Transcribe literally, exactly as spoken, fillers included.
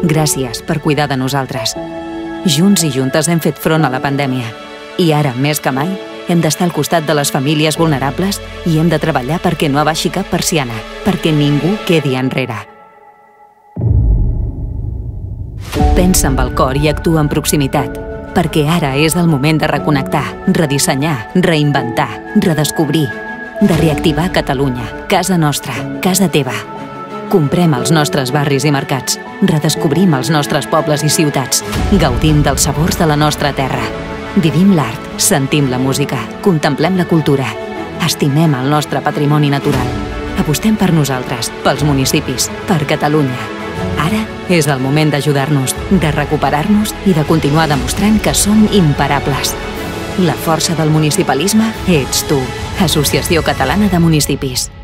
Gràcies per cuidar de nosaltres. Junts i juntes hem fet front a la pandèmia. I ara, més que mai, hem d'estar al costat de les famílies vulnerables i hem de treballar perquè no abaixi cap persiana, perquè ningú quedi enrere. Pensa amb el cor i actua amb proximitat, perquè ara és el moment de reconnectar, redissenyar, reinventar, redescobrir, de reactivar Catalunya, casa nostra, casa teva. Comprem els nostres barris i mercats, redescobrim els nostres pobles i ciutats, gaudim dels sabors de la nostra terra. Vivim l'art, sentim la música, contemplem la cultura, estimem el nostre patrimoni natural. Apostem per nosaltres, pels municipis, per Catalunya. Ara és el moment d'ajudar-nos, de recuperar-nos i de continuar demostrant que som imparables. La força del municipalisme ets tu. Associació Catalana de Municipis.